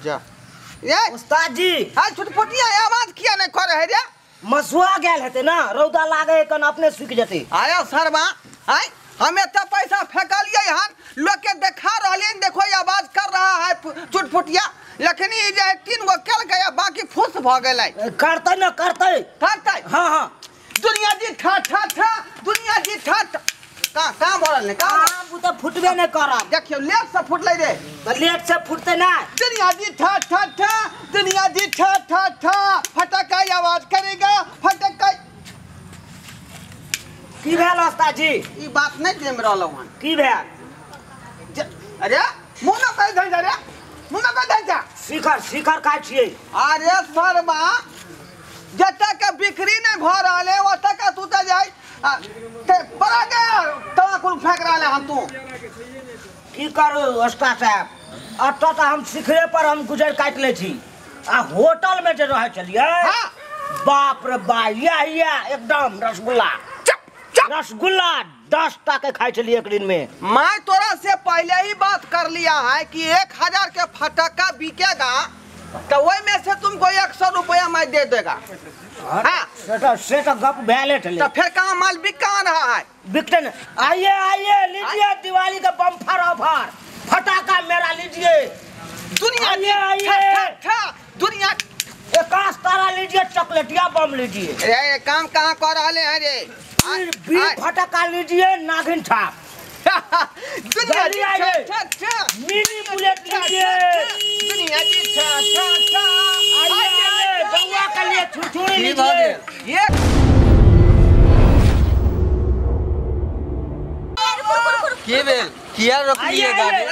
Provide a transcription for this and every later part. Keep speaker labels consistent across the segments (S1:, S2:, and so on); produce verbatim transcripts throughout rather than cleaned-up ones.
S1: जा ये
S2: उस्ताद जी
S1: हां छुटपुटिया आवाज किया नहीं करे है रे
S2: मसुआ गेल हेते ना रौदा लागे कन अपने सूख जते
S1: आया सरवा आय हम एत पैसा फेकलिए हन लोग के देखा रहले देखो ये आवाज कर रहा है छुटपुटिया लेकिन ये जे तीन गो केल गया बाकी फुस भ गेलै
S2: करते ना करते
S1: करते
S2: हां हां
S1: दुनिया जी ठा ठा ठा दुनिया जी ठा का का बोलल ने का
S2: हम तो फुटबे नहीं करब
S1: देखियो लेट से फुटले रे
S2: लेट से फुटते ना
S1: दुनिया जी ठा ठा ठा दुनिया जी ठा ठा ठा फटका आवाज करेगा फटका
S2: की भेल उस्ताद जी
S1: ई बात नहीं देम रहलो हन
S2: की भेल
S1: अरे मुंह न कह दे रे मुंह न कह दे
S2: शिखर शिखर का छिए
S1: अरे सरबा जत के बिक्री नहीं भ रहले ओत के तू त जाई ते परा गया तवा कुल फेंक रहले हम तू
S2: की करू उस्ताद साहब अत त हम शिखरे पर हम गुजर काट ले छी आ होटल में जे रह चलिए
S1: हां
S2: बाप रे बा या या एकदम रसगुल्ला रसगुल्ला दस टका खाई चलिए एक दिन में
S1: मैं तोरा से पहले ही बात कर लिया है कि एक हजार के फटक्का बिकेगा तो वही में से तुमको एक सौ रुपया मैं दे देगा हाँ
S2: सेटा सेटा गप भैले ठले
S1: तो फिर कहाँ माल बिक कहाँ रहा है
S2: बिकते न आइए आइए लीजिए दिवाली का बम्पर ऑफर फटाका मेरा लीजिए
S1: दुनिया
S2: आइए आइए
S1: दुनिया
S2: एकाश तारा लीजिए चॉकलेटिया बम लीजिए
S1: अरे ये काम कहाँ कर रहे हैं रे
S2: बी फटाका लीजिए नागिन छाप
S1: दुनिया जी
S2: छा छा मिनी बुलेट लीजिए
S1: दुनिया जी छा छा छा
S2: आइए गंगा के लिए छुरछुरी लीजिए
S1: ये
S3: के बेल किया रोकलिए गाड़ी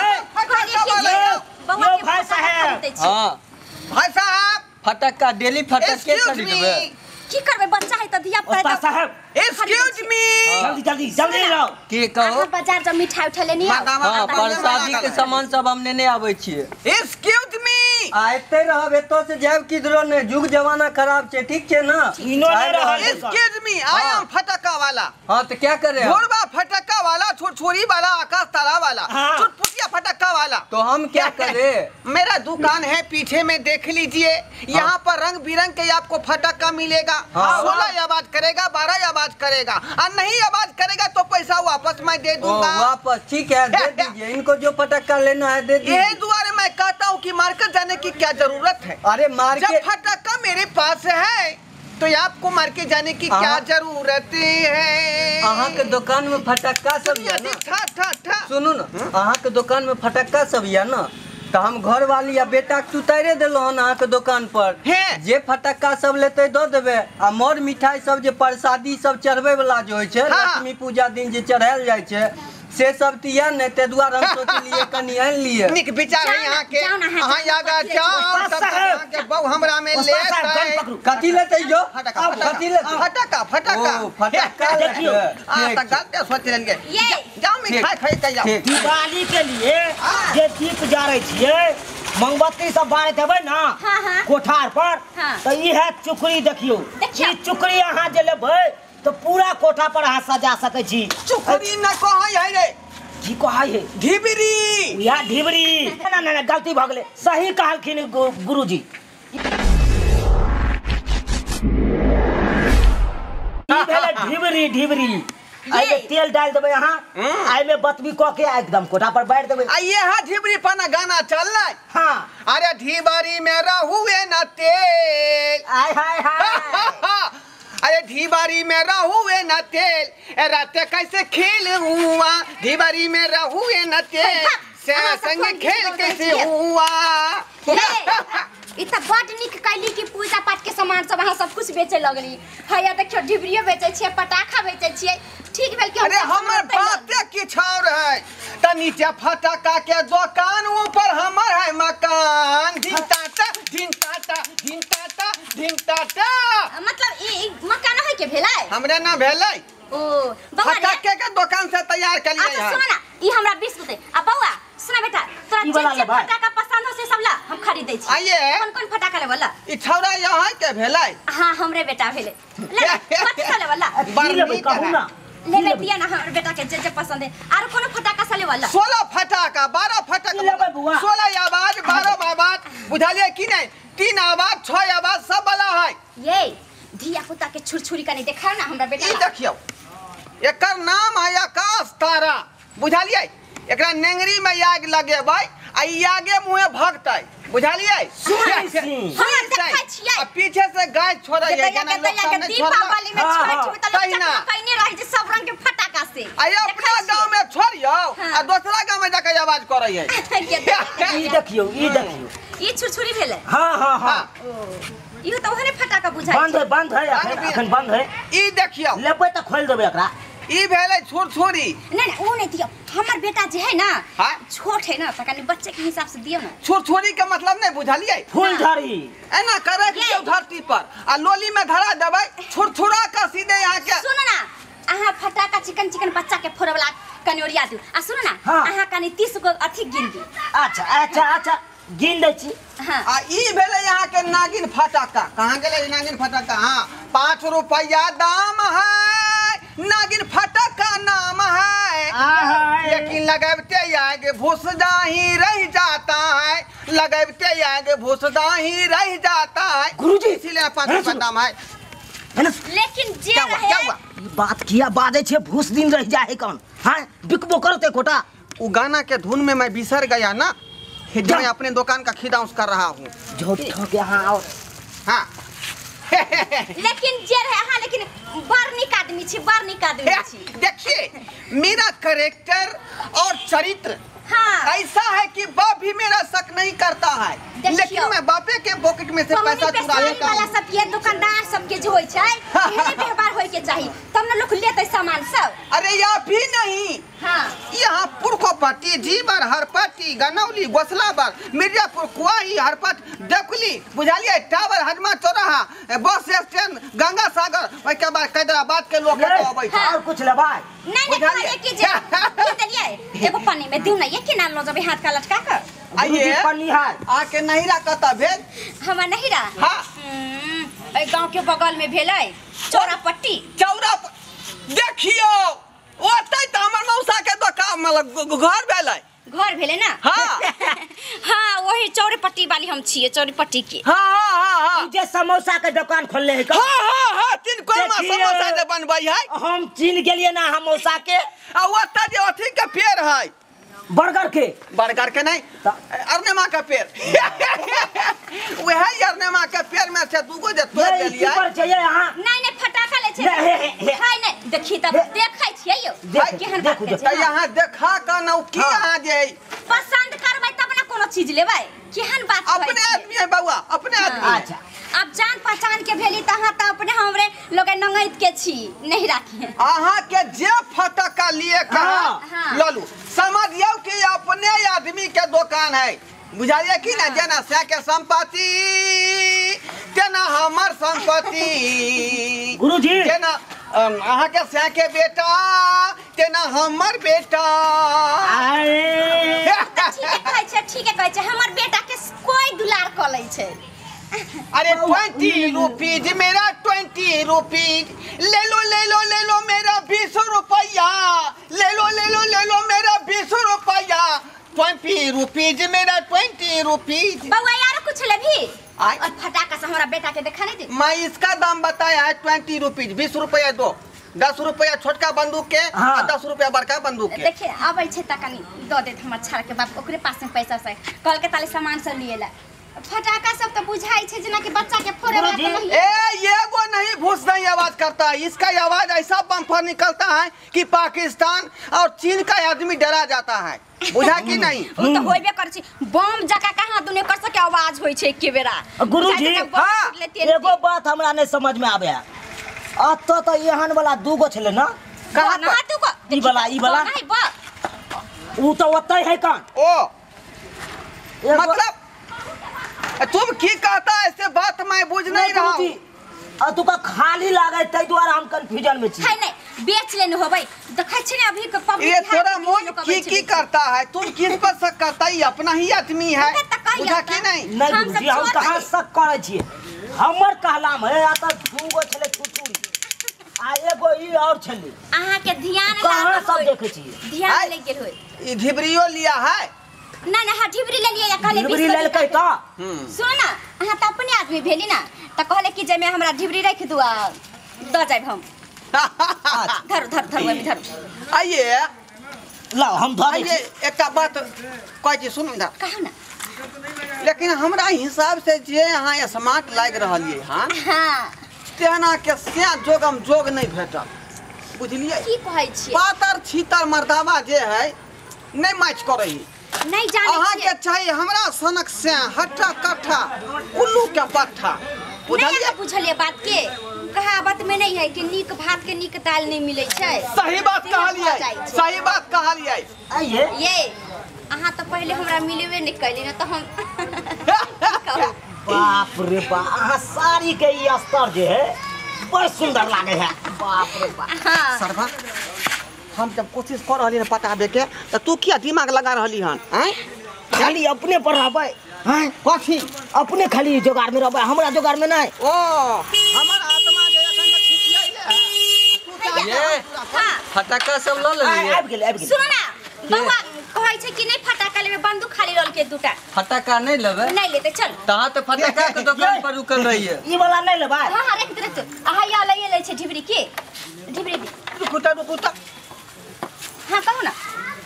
S2: यो भाई साहब
S3: हां
S1: भाई साहब
S3: फटक्का डेली फटक्के खरीदबे
S4: की करबे बच्चा है त दिया
S2: उस्ताद साहब
S1: एक्सक्यूज मी
S2: जल्दी जल्दी जल्दी लाओ
S3: के कहो
S4: बाजार से मिठाई उठा लेनी
S3: हां प्रसादी के सामान सब हमने नहीं आबै छिए
S1: एक्सक्यूज मी
S3: आते रहब एतो से जाब किधरो ने जुग जमाना खराब छे ठीक छे ना
S2: इनो नहीं रहा
S1: एक्सक्यूज मी आई एम फटक्का वाला
S3: हां तो क्या करे
S1: घोड़वा फटक्का वाला छोरी वाला आकाश तारा वाला चुटपुटिया फटक्का वाला
S3: तो हम क्या करे
S1: मेरा दुकान है पीछे में देख लीजिए यहाँ पर रंग बिरंग के आपको फटक्का मिलेगा सोलह आवाज करेगा बारह आवाज करेगा और नहीं आवाज करेगा तो पैसा वापस मैं दे दूंगा
S3: वापस ठीक है दे दीजिए इनको जो फटक्का लेना है दे दीजिए
S1: यही द्वारे मैं कहता हूँ कि मार्केट जाने की क्या जरूरत है
S3: अरे मार्केट
S1: जब फटक्का मेरे पास है तो आपको मार्केट जाने की क्या जरूरत है
S3: अहाँ के दुकान में फटक्का सब है ना सुनू ना अहाँ के दुकान में फटक्का सब है ना तो हम घर वाली या बेटा के उतारे दिलो हन अहाँ के दुकान पर जे फटक्का सब लेते दो देबे आ मोर मिठाई सब जे प्रसादी सब चढ़बे वाला जो होय छे लक्ष्मी पूजा दिन जे चढ़ायल जाय छे से सब तिया ने ते द्वारा हम सोचलिए कनी आन लिए
S1: निक विचार है यहाँ के अहाँ यागा जाओ तब यहाँ के बहु हमरा में ले
S3: कथी लेते जो कथी ले
S1: फटक्का फटक्का
S3: ओ फटक्का
S2: देखियो
S1: आ त गलत सोच लेंगे जाओ मिठाई खाई के जाओ
S2: दिवाली के लिए जे दीप जारे छिए मोमबत्ती सब बारत हेबे ना कोठार पर तो ई है चुकरी देखियो ई चुकरी अहाँ जे लेबै तो पूरा कोठा पर अहाँ सजा सकै छी
S1: चुकरी न कहै है रे
S2: की कहै है
S1: ढिबरी
S2: या ढिबरी ना ना ना गलती भ गेलै सही कहलखिन गुरुजी ई भेलै ढिबरी ढिबरी आई में तेल डाल देबे अहाँ आई में बतबी क के एकदम कोठा पर बैठ देबे
S1: आ ये है ढिबरी पना गाना चललै
S2: हां
S1: अरे ढिबरी में रहुए न तेल
S2: आय हाय हाय
S1: अरे ढिबारी में रहुए न तेल रात कैसे खेल हुआ ढिबारी में रहुए न तेल से संग खेल कैसे हुआ
S4: इतना बड़ निक कैली की पूजा पाठ के सामान सब वहां सब कुछ बेचे लगली हैया देखियो ढिबरियो बेचे छिए पटाखा बेचे छिए ठीक भेल कि
S1: अरे हमर बाते की छाव है त नीचे फटाका के दुकान ऊपर हमर है मकान ढिंटाटा ढिंटाटा ढिंटाटा ढिंटाटा
S4: मतलब ई मकान है के भेलै
S1: हमरे ना भेलै
S4: ओ बउआ
S1: फटाके के दुकान से तैयार कर लिए
S4: अच्छा सुन ना ई हमरा बीस रुपए आ बउआ सुना बेटा तोरा जे फटाका पसंद हो से सब ला हम खरीद दै छी
S1: आइए
S4: कौन कौन फटाका ले वाला
S1: ई छौरा यहाँ के भेलै
S4: हां हमरे बेटा भेले ले कथि ले वाला
S2: बार में कहू ना
S4: ले ले दिया ना हमर बेटा के जे जे पसंद है। आरो कोनो फटाका साले वाला
S1: सोलह फटाका बारह फटाका सोलह आवाज बारह आवाज बुझालिए कि नहीं? तीन आवाज छह आवाज सब वाला है।
S4: ये धिया पुता के छुरछुरी का नहीं देखा ना हमरा बेटा।
S1: ई देखियो एकर नाम है आकाश तारा बुझालिए। एकरा नेंगरी में आग लगेबै आ ई आगे मुंहे भगतै बुझालिए।
S4: हम देखै छियै
S1: आ पीछे से गाय छोड़ै है
S4: जना लोग सामने दीपावली में छठ में त लोग कहने रहे जे सब रंग के फटाका से
S1: आय अपना गांव में छोड़ियो आ दूसरा गांव में जाके आवाज करै है।
S2: ई देखियो ई देखियो
S4: ई छुरछुरी भेले।
S2: हां हां हां
S4: इहो त ओहने फटाका बुझाइ
S2: बंद है बंद है अखन बंद है।
S1: ई देखियो
S2: लेबै त खोल देबै एकरा।
S1: ई भेले छुरछुरी।
S4: नहीं नहीं वो नहीं दियो हमर बेटा जे है ना
S1: हां
S4: छोट है ना त कनी बच्चे के हिसाब से दियो ना।
S1: छुरछुरी के मतलब नहीं बुझालिए।
S2: फूलझड़ी
S1: एना करे के धरती पर आ लोली में धरा देबै छुरछुरा का सीधे यहाँ के।
S4: सुनो ना आहा फटाका चिकन चिकन बच्चा के फोड़े वाला कनियोरिया दू आ सुनो ना आहा कनी तीस गो अथी गिन दी।
S2: अच्छा अच्छा अच्छा गिन दै छी।
S4: हां
S1: आ ई भेले यहाँ के नागिन फटाका। कहां गेले नागिन फटाका? हां पाँच रुपया दाम है नागिन फटाका नाम है लेकिन लगबते आगे भूसदा ही रह जाता है लगबते आगे भूसदा ही रह जाता है।
S2: गुरुजी
S1: इसीलिए पाँच रुपया दाम है।
S4: लेकिन जे
S1: क्या हुआ
S4: रहे
S1: क्या हुआ?
S2: बात किया बादे छे भूस दिन रह जाए कौन? हां बिकबो करते कोटा।
S1: वो गाना के धुन में मैं बिसर गया ना जो मैं अपने दुकान का खिदाउस कर रहा हूँ।
S2: झूठ के हाँ और
S1: हाँ
S4: लेकिन जे रहे हाँ लेकिन बर्निक आदमी छी बर्निक आदमी छी।
S1: देखिए मेरा कैरेक्टर और चरित्र
S4: हाँ
S1: ऐसा है कि बाप भी मेरा शक नहीं करता है लेकिन मैं बापे के पॉकेट में से पैसा चुरा लेता हूँ।
S4: सब ये दुकानदार सब के जो होय छै एहने व्यवहार होय के चाहिए तब न लोग लेते सामान सब।
S1: अरे या भी नहीं
S4: हाँ
S1: यहाँ पुरखोपट्टी जीवर हरपट्टी गनौली गोसलाबर मिर्जापुर कुआही हरपट देखली बुझालिए टावर हजमा चौराहा बस स्टैंड गंगा सागर ओइ के बाद हैदराबाद के लोग अबै छै।
S2: और कुछ लेबै
S4: नहीं नहीं ये की जे दलिए एगो पानी में दिउ ना ये के नाम लो जब हाथ का लटका कर
S1: आइए
S2: पन्नी है
S1: आके नहिरा कता भेल
S4: हमरा नहिरा।
S1: हाँ
S4: ए गांव के बगल में भेलै चौरापट्टी
S1: चौरा देखियो ओतै त हमर मौसा के दुकान में घर भेलै
S4: घर भेले ना।
S1: हाँ
S4: हाँ वही चौरापट्टी वाली हम छिए चौरापट्टी के।
S1: हाँ हाँ हाँ
S2: जे समोसा के दुकान खोलले है
S1: हाँ हाँ हाँ तीन कोई में समोसा दे बनबै है।
S2: हम चिन गेलिए ना हम मौसा के
S1: आ ओतै जे अथी के पेड़ है
S2: बर्गर के
S1: बर्गर के नहीं अरनेमा का पेड़ वह अरनेमा के पेड़ में से दूगो जे तोड़ देलिए
S2: पर चाहिए यहां
S4: नहीं नहीं फटाका ले छै हाय नहीं देखी तब देखै छियै यो केहन बात छै।
S1: त यहां देखा क नौ की यहां जे
S4: पसंद करबै तब ना कोनो चीज लेबै केहन बात छै।
S1: अपने आदमी है बउआ अपने आदमी।
S2: अच्छा
S4: अब जान पहचान के भेली तहां त अपने हमरे लोग नंगैत के छी नहीं राखी
S1: अहां के जे फटाका लिए कहा ललू समझियो कि अपने आदमी के दुकान है बुझाइए कि ना जना से के संपत्ति जना हमर संपत्ति
S2: गुरुजी
S1: जना अहां के से के बेटा जना हमर बेटा।
S2: अरे
S4: ठीक है कहै छै ठीक है कहै छै हमर बेटा के कोई दुलार क लै छै।
S1: अरे ट्वेंटी रुपीज मेरा ट्वेंटी रुपीज ले लो ले लो ले लो मेरा बीस रुपया ले लो ले लो ले लो मेरा बीस रुपया ट्वेंटी रुपीज मेरा ट्वेंटी रुपीज।
S4: बउआ यार कुछ ले भी और फटाका से हमारा बेटा के देखा नहीं दे।
S1: मैं इसका दाम बताया है ट्वेंटी रुपीज बीस रुपया दो दस रुपया छोटका बंदूक के
S2: हाँ।
S1: और दस रुपया बड़का बंदूक के।
S4: देखिए अब छै त कनी द देत हमर छाड़ के बाप ओकरे पास में पैसा से कल के ताले सामान सब लिएला फटाका सब तो बुझाई छे जना कि बच्चा के फोड़े वाला तो नहीं।
S1: ए ये वो नहीं भूस नहीं आवाज करता है इसका आवाज ऐसा बम्फर निकलता है कि पाकिस्तान और चीन का आदमी डरा जाता है बुझा कि नहीं।
S4: वो तो होइबे कर छी बम जका कहां दुने कर सके आवाज होई छे एके बेरा।
S2: गुरुजी
S1: हां
S2: एगो बात हमरा नहीं समझ में आवे अत तो एहन वाला दूगो छले ना
S4: कहां ना तू को
S2: ई वाला ई वाला
S4: नहीं बा
S2: उ तो ओतै है कान
S1: ओ मतलब तुम की कहता है ऐसे बात मैं बुझ नहीं रहा हूँ।
S2: आ तू का खाली लागे तै द्वारा हम कंफ्यूजन में छी।
S4: है नहीं बेच लेने होबै देखै छी ने अभी के पब्लिक
S1: ये तेरा मन की की करता है तुम किस पर शक करता है अपना ही आदमी है बुझा कि नहीं।
S2: नहीं गुरुजी हम कहां शक करे छी हमर कहला में आ त दूगो छले छुछुरी आ एगो ई और छली
S4: अहाँ के ध्यान
S2: कहां सब देखे छी
S4: ध्यान ले गेल होय
S1: ई ढिबरियो लिया है
S4: ना ना ढिबरी ले लिया कहले
S2: ढिबरी ले के त
S4: सुन ना अहाँ त अपने आदमी भेली ना त कहले कि जे मैं हमरा ढिबरी रख दू आ द जाब हम धर धर धर मैं धर
S1: आइए
S2: लाओ हम धर
S1: आइए एक बात कह छी सुन इधर
S4: कहा ना
S1: लेकिन हमरा हिसाब से जे अहाँ स्मार्ट लाग रहलिए हां
S4: हां
S1: तेना के से जोगम जोग नहीं भेटल बुझलिए
S4: की कहै छी
S1: पातर छीतर मर्दावा जे है नहीं मैच करई
S4: नहीं जाने
S1: अहाँ के चाहिए हमरा सनक से हट्टा कट्ठा उल्लू के पट्ठा
S4: बुझलिए बुझलिए बात के कहावत में नहीं है कि नीक भात के नीक दाल नहीं मिले छै
S1: सही बात कहलिए सही बात कहलिए
S2: आइए
S4: ये अहाँ तो पहले हमरा मिलेबे नहीं कैली ना तो हम
S2: बाप रे बाप अहाँ साड़ी के ई अस्तर जे है बड़ सुंदर लागे है बाप रे बाप
S1: सरवा हम जब कोशिश कर रहली न पटाबे के त तू किया दिमाग लगा रहली हन हैं
S2: खाली अपने पर रहबै
S1: हैं कथी
S2: अपने खाली जोगाड़ में रहबै हमरा जोगाड़ में नहीं
S1: ओ हमर आत्मा जे एखन तक छुटियाइले है
S3: ये
S4: हां
S3: फटाका सब ल लेलिए
S2: आबि गेल आबि गेल
S4: सुनो ना बउआ कहै छै कि नहीं फटाका लेबे बंदूक खाली रोल के दूटा
S3: फटाका नहीं लेबे
S4: नहीं लेते चल
S3: तहाँ तो फटाका के दुकान पर रुकल रही है
S2: ई वाला नहीं लेबै
S4: हां हां रख दे रख दे आहा या ले ले छै ढिबरी के ढिबरी दे
S1: रुकुता रुकुता
S4: हां कहू ना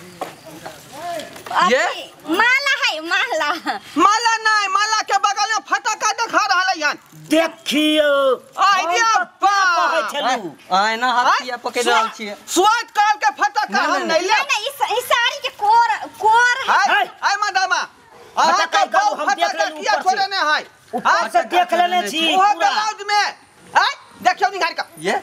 S3: ये
S4: माला है माला
S1: माला नहीं माला के बगल में फटाका दिखा रहलै हन
S2: देखियो
S1: आइडिया
S2: बा कहै छलू
S3: आय ना हाथिया पकड़ रहल छिए
S1: स्वाद काल के फटाका हम नहीं ले
S4: नहीं नहीं इस साड़ी के कोर कोर
S1: है आय मदामा अहाँ के बहु फटाका किया छोड़े ने है
S2: ऊपर से देख लेने छी
S1: ओहो
S2: पूरा
S1: ब्लाउज में है देखियो निहार के
S3: ये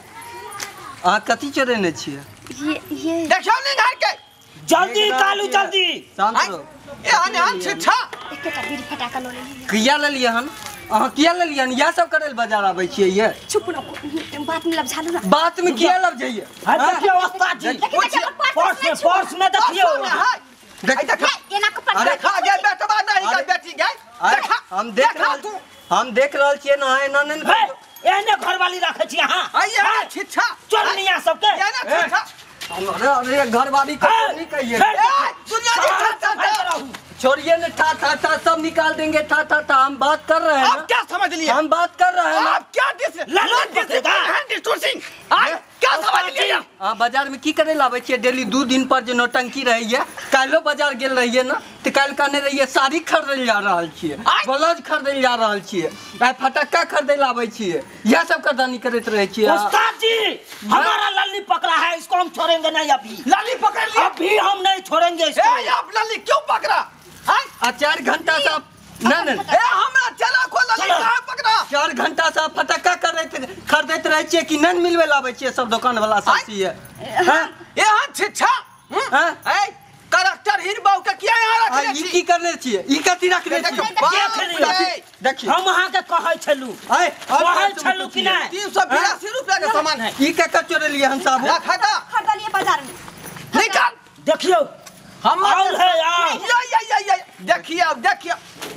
S3: आ कथि चोरेने छिए
S4: ये ये
S1: देखियो निहार के
S2: जल्दी निकालू जल्दी
S3: शांत रहो
S1: ए हन हन छिछा
S4: एक का बीड़ी फटाका लो ले
S3: किया ले लिए हन अहाँ किया ले लिए हन या सब करे ले बाजार आबै छिए ये
S4: चुप ना बात में लब झालू ना
S3: बात में किया लग जाइए
S2: हां देखियो उस्ताद जी पर्स में पर्स में देखियो
S1: देख देख
S4: ये ना को
S1: अरे खा गया बेटवा नहीं का बेटी गई देखा
S3: हम देख रहल हम देख रहल छिए ना है ना नहीं
S2: एने घर वाली राखे छी अहाँ
S1: आइए छिछा
S2: चोरनिया सबके
S1: ये ना छिछा
S3: अरे अरे घरवाली को नहीं कहिए
S1: दुनिया की छा
S3: छोड़िए ना ठा ठा ठा सब निकाल देंगे ठा ठा ठा हम बात कर रहे हैं
S1: आप क्या समझ लिए
S3: हम बात कर रहे हैं
S1: आप क्या डिस
S2: ललन पकड़ेगा
S1: सिंह क्या समझ लिए
S3: हां बाजार में की करे लाबै छिए डेली दो दिन पर जो नौटंकी रही है कालो बाजार गेल रहिए ना त काल काने रहिए साड़ी खरीदे जा रहल छिए ब्लाउज खरीदे जा रहल छिए आ फटाका खरीदे लाबै छिए यह सब करदानी करत रहे छिए
S2: उस्ताद जी हमारा लल्ली पकड़ा है इसको हम छोड़ेंगे नहीं अभी
S1: लल्ली पकड़ लिया
S2: अभी हम नहीं छोड़ेंगे इसको
S1: ए आप लल्ली क्यों पकड़ा
S3: आ चार घंटा से ना ना
S1: ए हमरा चला को लल्ली कहां पकड़ा
S3: चार घंटा से फटाका करैत खरीदैत रहे छिए कि नहीं मिलवे लाबै छिए सब दुकान वाला सब छिए
S1: हां ए हां छिछा
S3: हां
S1: ए करेक्टर हीरो के किया यहां रखले
S3: ई की करने छिए ई कथि रखने छिए
S2: देख लियो
S3: देखिए
S2: हम अहाँ के कहै छलू
S3: ए
S2: कहै छलू कि नहीं
S1: तीन सौ बिरासी रुपया का सामान है
S3: ई का चोरे लिए हम सब
S1: रखा था
S4: खरीद लिए बाजार में
S1: निकाल
S2: देखियो
S1: हम
S2: और है यार
S1: ये ये ये ये देखिए अब देखिए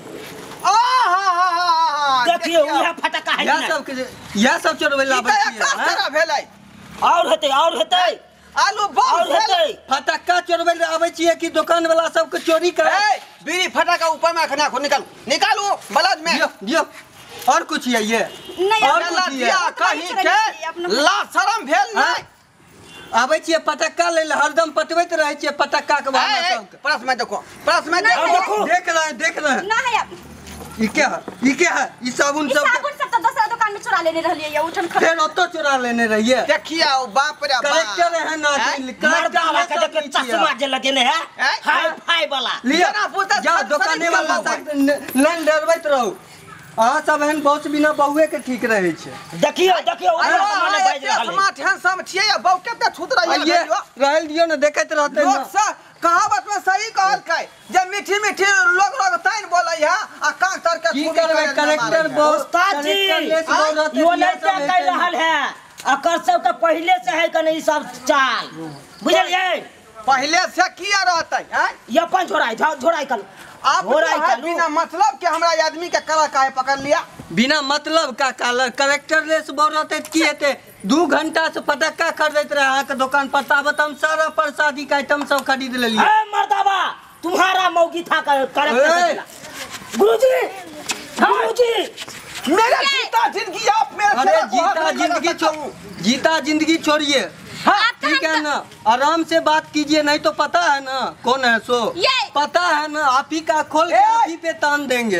S1: आ हा हा हा
S2: देखियो यह फटाका है
S3: यह सब के यह सब चोरवे लाबै छिए
S1: का तरह भेलै
S2: और हेतै और हेतै
S1: आलू बम
S2: और हेतै
S3: फटाका चोरवे लाबै छिए कि दुकान वाला सब के चोरी करे
S1: ए बीड़ी फटाका ऊपर में रखना खो निकाल निकालो ब्लाउज में
S3: दियो दियो और कुछ है ये
S4: नहीं
S3: और
S1: ला
S3: कुछ
S1: दिया
S3: है
S1: कहीं के ला शरम भेल नहीं
S3: आबै छिए पटक्का ले हरदम पटबैत रहे छिए पटक्का के बारे में सब
S1: परस में देखो परस में
S4: नहीं,
S1: देखो
S3: देख रहे हैं देख रहे हैं
S4: ना है अब
S3: ई क्या है ई क्या है ई साबुन
S4: ई
S3: सब
S4: साबुन सब तो दूसरा दुकान में चुरा लेने रहलिए ये उठन खरीद
S3: फिर ओतो चुरा लेने रहिए
S1: देखिए ओ बाप रे बाप
S3: करेक्टर है ना
S2: मर्दा वाला के देख के चश्मा जे लगेने है हाई फाई वाला
S3: लिया
S1: ना पूछता
S3: जा दुकाने वाला लाइन डरबैत रहो अहाँ सब एहन बहुत बिना बहुए के ठीक रहे छे
S2: देखियो देखियो ऊपर सामने बाज रहल है
S1: स्मार्ट हैंडसम छिए या बहु केते छूत रही
S3: ये
S1: है
S3: रहल दियो ना देखैत रहते
S1: लोग
S3: ना
S1: सा कहावत में सही कहल कै जब मीठी मीठी लोग लोग ताइन बोलै है आ कांग तर के
S3: की
S1: छुरी
S3: करबे
S1: करे
S3: करेक्टर बहुत
S2: उस्ताद जी यो नहीं क्या कह रहल है अकर सब के पहले से है कने ई सब चाल बुझलिए
S1: पहले से किया रहता है
S2: ये अपन झोराई झोराई कर
S1: आप बिना मतलब के हमरा आदमी के करा काहे पकड़ लिया
S3: बिना मतलब का कलर करेक्टर लेस बोल रहते की हेते दू घंटा से फटक्का खरीदते रहे अहाँ के दुकान पर ताबत हम सारा प्रसादी का आइटम सब खरीद लेलिए।
S2: ए मर्दाबा तुम्हारा मौगी था करेक्टर गुरुजी गुरुजी
S1: मेरा जीता जिंदगी आप मेरे
S3: अरे जीता जिंदगी छोड़ जीता जिंदगी छोड़िए ठीक है ना आराम से बात कीजिए नहीं तो पता है ना कौन है सो पता है ना आप ही का खोल के आप ही पे तान देंगे।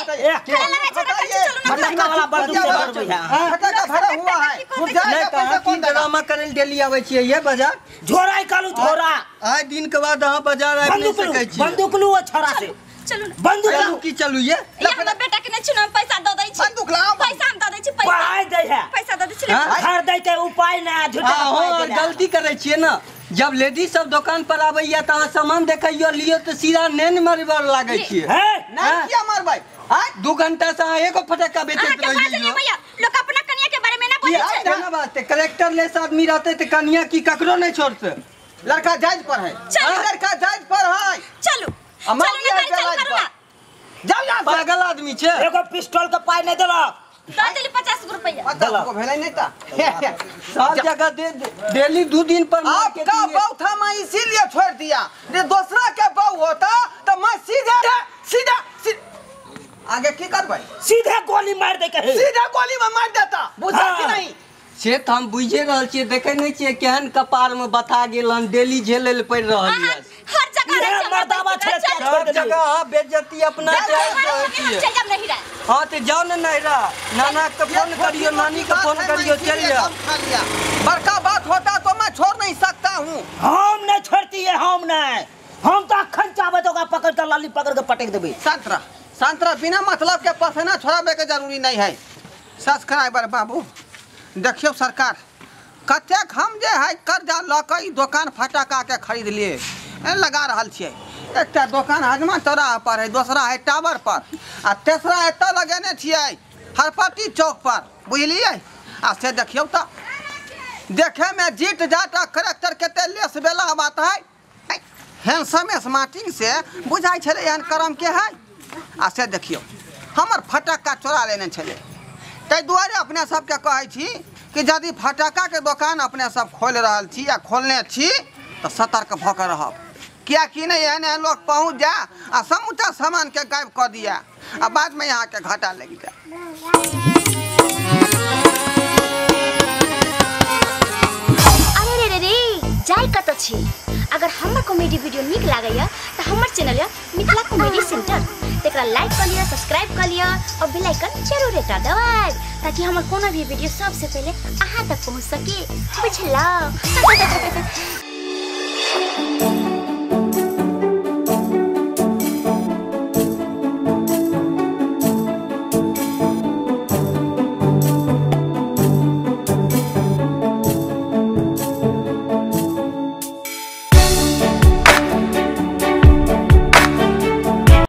S3: ड्रामा करे डेली आवे छिए ये बाजार
S2: झोराई कालू झोरा
S3: आए दिन के बाद अहाँ बाजार आबि नहीं सकै छी
S2: बंदूक लू छोरा से
S4: चलू
S3: बंदूक की चलू ये
S4: हमरा बेटा के नै चुनाव पैसा द दै छी
S1: बंदूक लाओ
S4: पैसा हम द दै छी पैसा
S2: पाई दे है
S4: पैसा द दै छी
S2: घर दै के उपाय ना झूठा
S3: हां गलती करे छिए ना जब लेडीज सब दुकान पर आबैया त अहाँ सामान देखैयो लियो त सीधा नेन मारबर लागे छिए
S2: है
S1: नहीं किया मारबै
S3: हां दो घंटा से अहाँ एगो फटक्का बेचैत रहियो
S4: भैया लोग अपना कन्या के बारे में ना बोलै छै
S3: केना बात है कलेक्टर लेस आदमी रहते त कन्या की ककरो नहीं छोड़ते
S1: लड़का जायज पर है लड़का जायज पर है
S4: चलू
S1: चलो
S3: जाओ यार पागल आदमी छे
S2: एगो पिस्टल के पाई नहीं देला
S4: द देली पचास रुपया
S1: पचास को भेलै नहीं ता
S3: सब जगह दे डेली दो दिन पर
S1: आपका बहू था मैं इसीलिए छोड़ दिया ये दूसरा के बहू होता तो मैं सीधे सीधा आगे की करबै
S2: सीधे गोली मार दे के
S1: सीधा गोली में मार देता बुझा कि नहीं
S3: से त हम बुझे रहल छिए देखे नहीं छिए केहन कपार में बता गेलन डेली झेले ले पड़ रहल है
S4: हर जगह
S2: ये मर्दाबा छे
S3: सब जगह हां बेइज्जती अपना जाय छिए
S4: चल जब नहीं रहा
S3: हां त जाओ ना नहीं रहा नाना के फोन करियो नानी के फोन करियो चल जा
S1: बड़का बात होता तो मैं छोड़ नहीं सकता हूं
S2: हम नहीं छोड़ती है हम नहीं हम तो अखन चाहबे तो का पकड़ के लाली पकड़ के पटक देबे
S1: संतरा संतरा बिना मतलब के पसेना छोड़ाबे के जरूरी नहीं है सब्सक्राइबर बाबू देखियो सरकार कतेक हम जे है कर्जा ल के ई दुकान फटाका के खरीद लिए लगा रहल छिए एकटा दुकान हजमा चौराहा पर है दूसरा है टावर पर आ तेसरा एतऽ लगेने छिए हरपट्टी चौक पर बुझलिए आ से देखियो त देखे में जीत जाट करेक्टर केते लेस बेला बात है हैंडसम स्मार्टिंग से बुझाई छले एहन करम के है आ से देखियो हमर फटक्का चोरा लेने छले तै दुआरे अपने सबके कहै छी कि यदि फटाका के दुकान अपने सब खोल रहल छी या खोलने छी तो सतर्क भऽ के रहब क्या कि नहीं एहन लोग पहुँच जा आ समूचा सामान के गायब कर दिया आ बाद में यहाँ के घाटा लग जाए।
S4: अरे रे रे रे जाय कत छी अगर हमर कॉमेडी वीडियो निक लागैया त हमर चैनल या मिथिला कॉमेडी सेंटर तेकरा लाइक कर लिया सब्सक्राइब कर लिया और बेल आइकन जरूर एकटा दबाएब ताकि हमर कोनो भी वीडियो सबसे पहले अहां तक पहुंच सके बुझलौ।